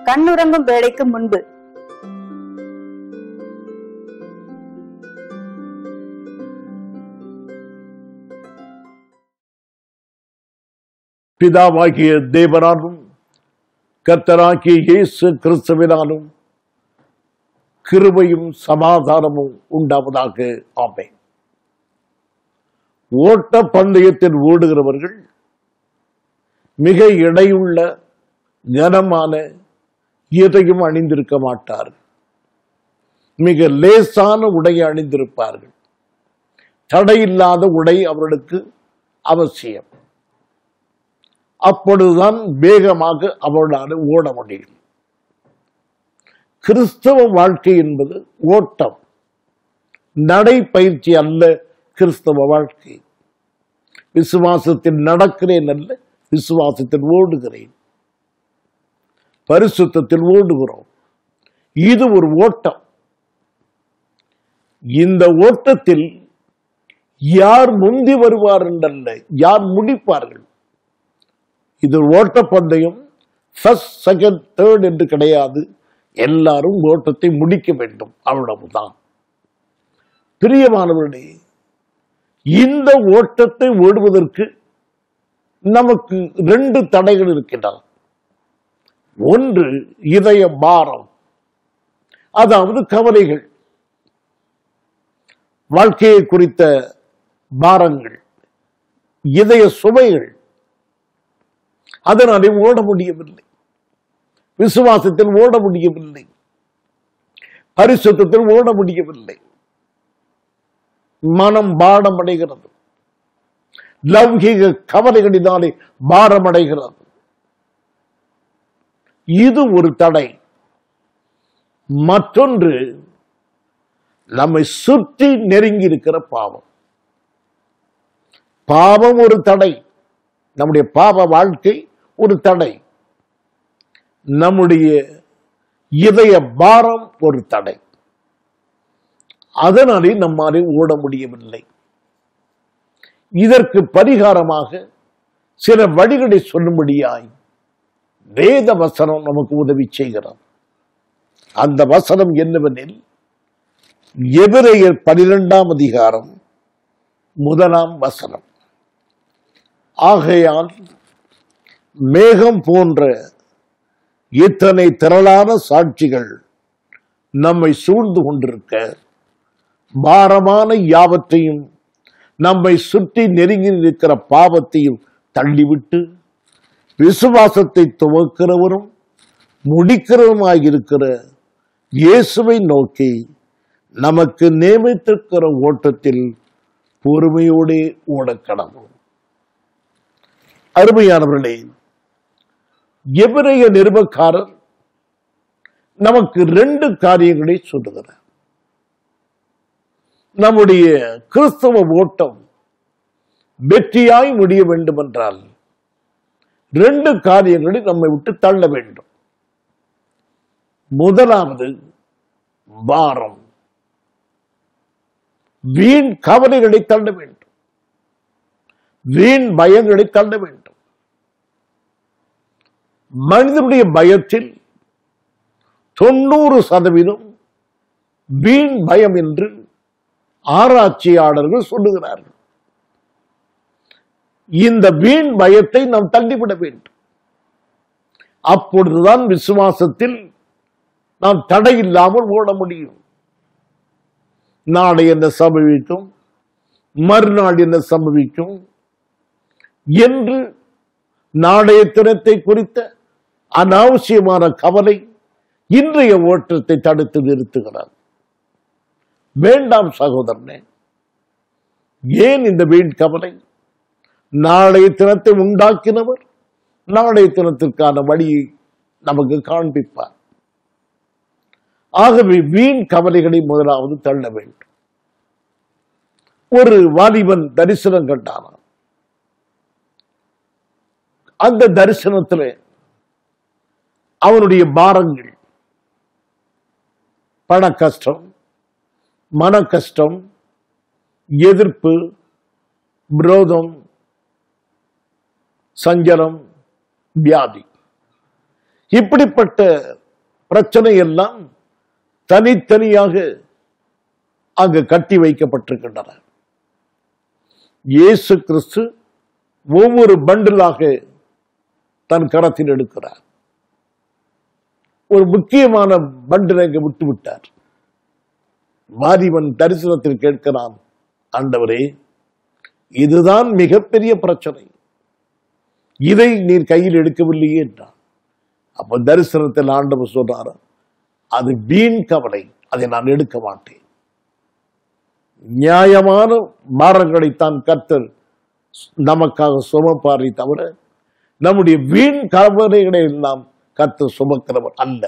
கண்ணுறங்கும் வேளைக்கு முன்பு. பிதாவாகிய தேவனாலும் கர்த்தராகிய இயேசு கிறிஸ்துவினாலும் கிருபையும் சமாதானமும் உண்டாவதாக. ஆமென். ஓட்ட பந்தயத்தில் ஓடுகிறவர்கள் மிக எடையுள்ள கனமான எதையும் அணிந்திருக்க மாட்டார்கள். மிக லேசான உடையை அணிந்திருப்பார்கள். தடையில்லாத உடை அவர்களுக்கு அவசியம். அப்பொழுதுதான் வேகமாக அவர்களால் ஓட முடியும். கிறிஸ்தவ வாழ்க்கை என்பது ஓட்டம், நடைப்பயிற்சி அல்ல. கிறிஸ்தவ வாழ்க்கை விசுவாசத்தில் நடக்கிறேன் அல்ல, விசுவாசத்தில் ஓடுகிறேன், பரிசுத்தத்தில் ஓடுகிறோம். இது ஒரு ஓட்டம். இந்த ஓட்டத்தில் யார் முந்தி வருவார் என்றல்ல, யார் முடிப்பார்கள். இது ஓட்டப்பந்தயம் ஃபர்ஸ்ட், செகண்ட், தேர்ட் என்று கிடையாது. எல்லாரும் ஓட்டத்தை முடிக்க வேண்டும், அவ்வளவுதான். பிரியமானவர்களே, இந்த ஓட்டத்தை ஓடுவதற்கு நமக்கு 2 தடைகள் இருக்கின்றன. ஒன்று இதய பாரம், அதாவது கவலைகள், வாழ்க்கையை குறித்த பாரங்கள், இதய சுமைகள். அதனாலே ஓட முடியவில்லை, விசுவாசத்தில் ஓட முடியவில்லை, பரிசுத்தத்தில் ஓட முடியவில்லை. மனம் பாரமடைகிறது, லௌகிக கவலைகளினாலே பாரமடைகிறது. இது ஒரு தடை. மற்றொன்று நம்மை சுற்றி நெருங்கி இருக்கிற பாவம். பாவம் ஒரு தடை. நம்முடைய பாவ வாழ்க்கை ஒரு தடை. நம்முடைய இதய பாரம் ஒரு தடை. அதனாலே நம்மாலே ஓட முடியவில்லை. இதற்கு பரிகாரமாக சில வழிகளை சொல்லும்படியாய் வேத வசனம் நமக்கு உதவி செய்கிறது. அந்த வசனம் என்னவெனில், எபிரெயர் 12ஆம் அதிகாரம் 1ஆம் வசனம். ஆகையால் மேகம் போன்ற இத்தனை திரளான சாட்சிகள் நம்மை சூழ்ந்து கொண்டிருக்க, பாரமான யாவற்றையும் நம்மை சுற்றி நெருங்கி இருக்கிற பாவத்தையும் தள்ளிவிட்டு, விசுவாசத்தை துவக்கிறவரும் முடிக்கிறவருமாயிருக்கிற இயேசுவை நோக்கி நமக்கு நியமித்திருக்கிற ஓட்டத்தில் பொறுமையோடு ஓடக்கடவும். அருமையானவர்களே, எபிரெய நிருபக்காரர் நமக்கு 2 காரியங்களை சொல்லுகிறார். நம்முடைய கிறிஸ்தவ ஓட்டம் வெற்றியாய் முடிய வேண்டும் என்றால் 2 காரியங்களை நம்மை விட்டு தள்ள வேண்டும். முதலாவது பாரம், வீண் கவலைகளை தள்ள வேண்டும், வீண் பயங்களை தள்ள வேண்டும். மனிதனுடைய பயத்தில் 90% வீண் பயம் என்று ஆராய்ச்சியாளர்கள் சொல்லுகிறார்கள். இந்த வீண் பயத்தை நாம் தள்ளிவிட வேண்டும். அப்பொழுதுதான் விசுவாசத்தில் நாம் தடையில்லாமல் ஓட முடியும். நாளை என்ன சம்பவிக்கும், மறுநாள் என்ன சம்பவிக்கும் என்று நாளைய தினத்தை குறித்த அனாவசியமான கவலை இன்றைய ஓட்டத்தை தடுத்து நிறுத்துகிறார். வேண்டாம் சகோதரனே, ஏன் இந்த வீண் கவலை? நாளைய தினத்தை உண்டாக்கினவர் நாளைய தினத்திற்கான வழியை நமக்கு காண்பிப்பார். ஆகவே வீண் கவலைகளை முதலாவது தள்ள வேண்டும். ஒரு வாலிபன் தரிசனம் கண்டான். அந்த தரிசனத்தில் அவனுடைய பாரங்கள், பண கஷ்டம், மன கஷ்டம், எதிர்ப்பு, விரோதம், சஞ்சலம், வியாதி, இப்படிப்பட்ட பிரச்சனை எல்லாம் தனித்தனியாக அங்கு கட்டி வைக்கப்பட்டிருக்கின்றன. இயேசு கிறிஸ்து ஒவ்வொரு பண்டிலாக தன் கரத்தில் எடுக்கிறார். ஒரு முக்கியமான பண்டிலை அங்கு விட்டு விட்டார். வாலிபன் தரிசனத்தில் கேட்கிறான், ஆண்டவரே, இதுதான் மிகப்பெரிய பிரச்சனை, இதை நீர் கையில் எடுக்கவில்லையே என்றான். அப்ப தரிசனத்தில் ஆண்டவர் சொல்றார், அது வீண் கவலை, அதை நான் எடுக்க மாட்டேன். நியாயமான பாரங்களைத்தான் கர்த்தர் நமக்காக சுமப்பாரை தவிர நம்முடைய வீண் கவலைகளை எல்லாம் கர்த்தர் சுமக்கிறவர் அல்ல.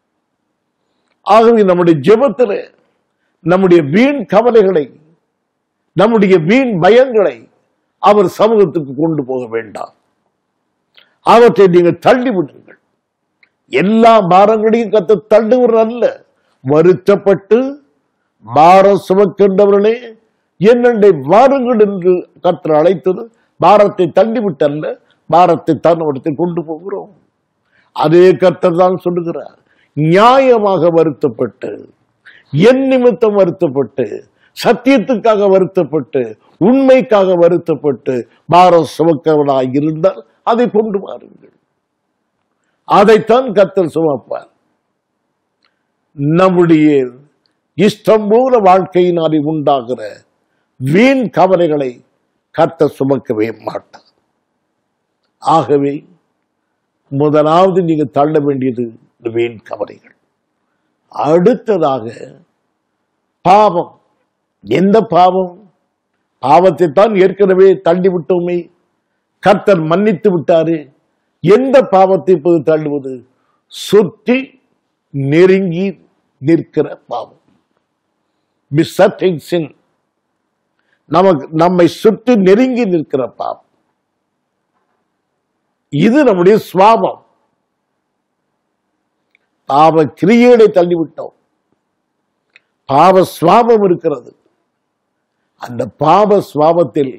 ஆகவே நம்முடைய ஜெபத்தில் நம்முடைய வீண் கவலைகளை, நம்முடைய வீண் பயங்களை அவர் சமூகத்துக்கு கொண்டு போக வேண்டாம். அவற்றை நீங்கள் தள்ளி விடுங்கள். எல்லா பாரங்களையும் கர்த்தர் தள்ளுவர் அல்ல. வருத்தப்பட்டு பாரம் சுமக்கின்றவர்களே என்னண்டை வாருங்கள் என்று கர்த்தர் அழைத்தது பாரத்தை தள்ளிவிட்டல்ல, பாரத்தை தன்னோடத்தை கொண்டு போகிறோம். அதே கர்த்தர் தான் சொல்லுகிறார், நியாயமாக வருத்தப்பட்டு, என் நிமித்தம் வருத்தப்பட்டு, சத்தியத்துக்காக வருத்தப்பட்டு, உண்மைக்காக வருத்தப்பட்டு பாரம் சுமக்கிறவனாக இருந்தால் அதை கொண்டு வாருங்கள். அதைத்தான் கர்த்தர் சுமப்பார். நம்முடைய இஷ்டம் போல வாழ்க்கையினாலே உண்டாகிற வீண் கவலைகளை கர்த்தர் சுமக்கவே மாட்டார். ஆகவே முதலாவது நீங்க தள்ள வேண்டியது வீண் கவலைகள். அடுத்ததாக பாவம். எந்த பாவம்? பாவத்தை தான் ஏற்கனவே தள்ளிவிட்டோமே, கர்த்தர் மன்னித்து விட்டாரு. எந்த பாவத்தை இப்போது தள்ளுவது? சுற்றி நெருங்கி நிற்கிற பாவம். நம்மை சுற்றி நெருங்கி நிற்கிற பாவம். இது நம்முடைய சுவாபம். பாவ கிரியைகளை தள்ளிவிட்டோம். பாவ சுவாபம் இருக்கிறது. அந்த பாவ சுவாபத்தில்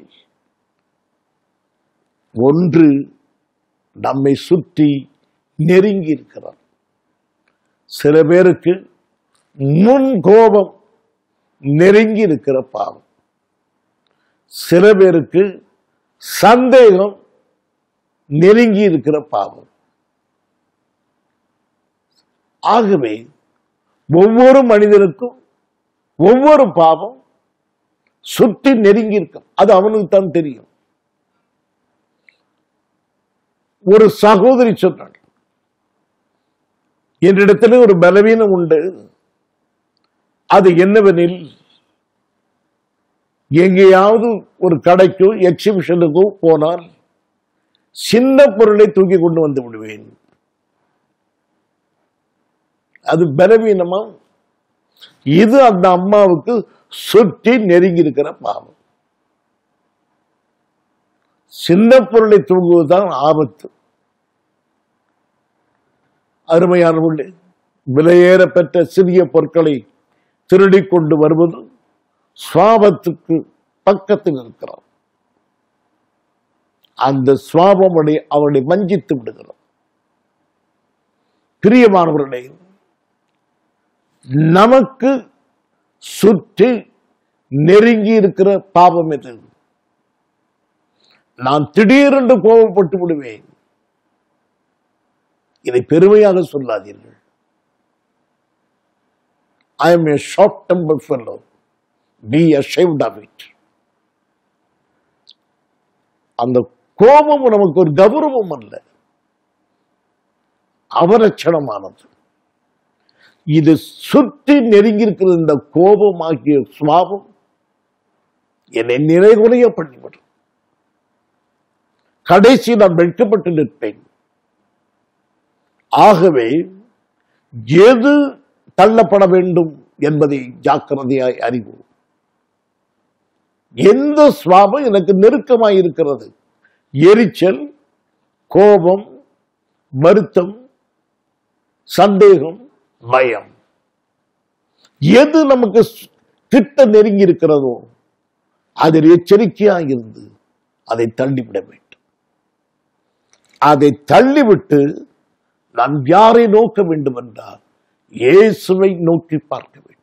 ஒன்று நம்மை சுற்றி நெருங்கி இருக்கிறார். சில பேருக்கு முன் கோபம் நெருங்கி இருக்கிற பாவம். சில பேருக்கு சந்தேகம் நெருங்கி இருக்கிற பாவம். ஆகவே ஒவ்வொரு மனிதனுக்கும் ஒவ்வொரு பாவம் சுற்றி நெருங்கி இருக்கும். அது அவனுக்கு தான் தெரியும். ஒரு சகோதரி சொன்னாள், என்னிடத்துல ஒரு பலவீனம் உண்டு. அது என்னவெனில், எங்கேயாவது ஒரு கடைக்கோ எக்ஸிபிஷனுக்கோ போனால் சின்ன பொருளை தூக்கி கொண்டு வந்து விடுவேன். அது பலவீனமா? இது அந்த அம்மாவுக்கு சுற்றி நெருங்கி இருக்கிற பாவம். சின்ன பொருளை தூங்குவதுதான் ஆபத்து. அருமையானவர்களே, விலையேற பெற்ற சிறிய பொருட்களை திருடி கொண்டு வருவது சுவாபத்துக்கு பக்கத்தில் இருக்கிறார். அந்த சுவாபம் அவனை வஞ்சித்து விடுகிறார். பிரியமானவர்களே, நமக்கு சுற்றி நெருங்கி இருக்கிற பாவம் எது? நான் திடீரென்று கோபப்பட்டு விடுவேன். இதை பெருமையாக சொல்லாதீர்கள். I am a short-tempered fellow. Be ashamed of it. அந்த கோபம் நமக்கு ஒரு கௌரவம் அல்ல, அவலட்சணமானது. இது சுற்றி நெருங்கி இருக்கிற இந்த கோபம் ஆகிய சுவாபம் என்னை நிறைகுறைய பண்ணிவிடும். கடைசி நான் வெட்கப்பட்டு நிற்பேன். ஆகவே எது தள்ளப்பட வேண்டும் என்பதை ஜாக்கிரதையாய் அறிவோம். எந்த சுவாபம் எனக்கு நெருக்கமாய் இருக்கிறது? எரிச்சல், கோபம், வருத்தம், சந்தேகம், பயம், எது நமக்கு கிட்ட நெருங்கி இருக்கிறதோ அதில் எச்சரிக்கையாக இருந்து அதை தள்ளிவிட வேண்டும். அதை தள்ளிவிட்டு நான் யாரை நோக்க வேண்டும் என்றால் இயேசுவை நோக்கி பார்க்க வேண்டும்.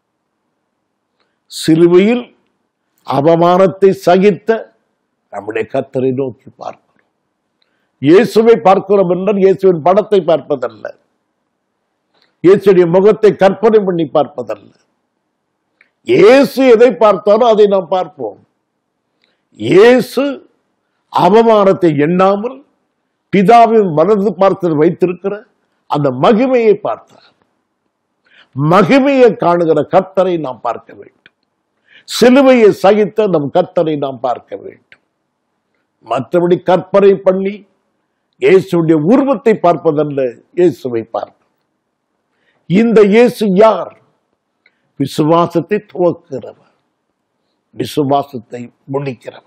சிலுவையில் அவமானத்தை சகித்த நம்முடைய கர்த்தரை நோக்கி பார்க்கிறோம். இயேசுவை பார்க்கிறோம் என்றால் இயேசுவின் படத்தை பார்ப்பதல்ல, இயேசுடைய முகத்தை கற்பனை பண்ணி பார்ப்பதல்ல. இயேசு எதை பார்த்தாரோ அதை நாம் பார்ப்போம். இயேசு அவமானத்தை எண்ணாமல் பிதாவின் வலது பார்த்து வைத்திருக்கிற அந்த மகிமையை பார்த்தார். மகிமையை காணுகிற கர்த்தரை நாம் பார்க்க வேண்டும். சிலுவையை சகித்த நம் கர்த்தரை நாம் பார்க்க வேண்டும். மற்றபடி கற்பனை பண்ணி இயேசுடைய உருவத்தை பார்ப்பதல்ல, இயேசுவை பார்க்க. இந்த இயேசு யார்? விசுவாசத்தை துவக்கிறவர், விசுவாசத்தை முடிக்கிறவர்.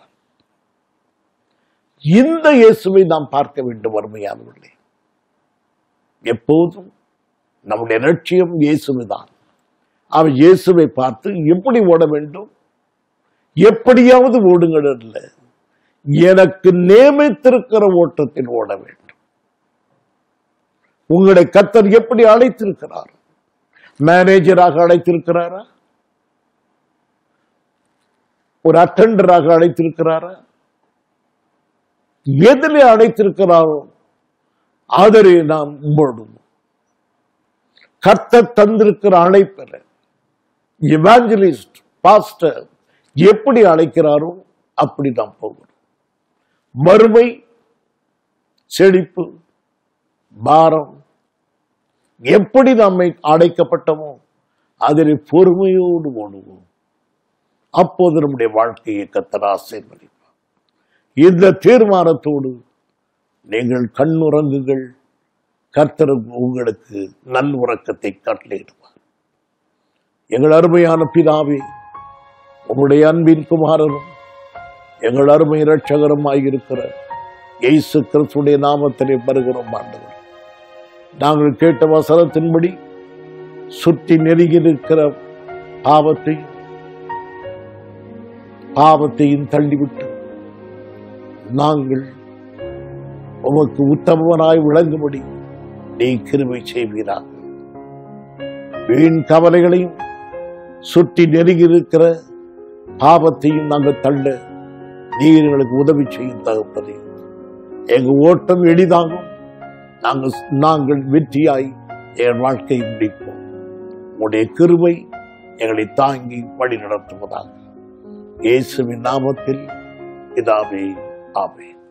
இந்த இயேசுவை நாம் பார்க்க வேண்டும். அருமையானவர்களே, எப்போதும் நம்முடைய லட்சியம் இயேசுதான். அவர் இயேசுவை பார்த்து எப்படி ஓட வேண்டும்? எப்படியாவது ஓடுங்கள் அல்ல, எனக்கு நியமித்திருக்கிற ஓட்டத்தில் ஓட வேண்டும். உங்களுடைய கர்த்தர் எப்படி அழைத்திருக்கிறார்? மேனேஜராக அழைத்திருக்கிறாரா? ஒரு அட்டெண்டராக அழைத்திருக்கிறாரா? எதிலே அழைத்திருக்கிறாரோ அதனை நாம் ஓடுவோம். கர்த்தர் தந்திருக்கிற அழைப்பில் எவாஞ்சலிஸ்ட், பாஸ்டர் எப்படி அழைக்கிறாரோ அப்படி நாம் போகிறோம். வறுமை, செழிப்பு, பாரம் எப்படி நம்மை அழைக்கப்பட்டமோ அதில் பொறுமையோடு ஓடுவோம். அப்போது நம்முடைய வாழ்க்கையை கர்த்தர் ஆசீர்வதிப்பார். இந்த தீர்மானத்தோடு நீங்கள் கண்ணுறங்குங்கள். கர்த்தர் உங்களுக்கு நல் உறக்கத்தை கட்டளையிடுவார். எங்கள் அருமையான பிதாவே, உங்களுடைய அன்பின் குமாரனும் எங்கள் அருமை இரட்சகரும் ஆகியிருக்கிற இயேசு கிறிஸ்துடைய நாமத்திலே வருகிறோம். ஆண்டவர், நாங்கள் கேட்ட வசனத்தின்படி சுற்றி நெருங்கியிருக்கிற பாவத்தையும் தள்ளிவிட்டு நாங்கள் உமக்கு உத்தமவனாய் விளங்கும்படி நீ கிருபை செய்வீராக. வீண் கவலைகளையும் சுற்றி நெருங்கியிருக்கிற பாவத்தையும் நாங்கள் தள்ள நீர் எங்களுக்கு உதவி செய்யும் தகப்பனே. எங்கள் ஓட்டம் எளிதாகும். நாங்கள் வெற்றியாய் என் வாழ்க்கையை முடிப்போம். உடைய கிருபை எங்களை தாங்கி வழி நடத்துவதாக. இயேசுவின் நாமத்தில் பிதாவே, ஆமென்.